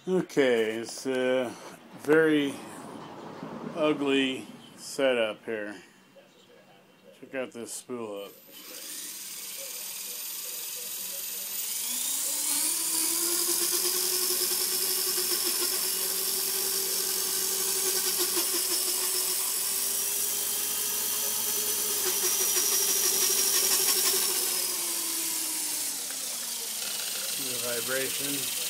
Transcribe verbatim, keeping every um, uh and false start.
Okay, it's a very ugly setup here. Check out this spool up. See the vibration.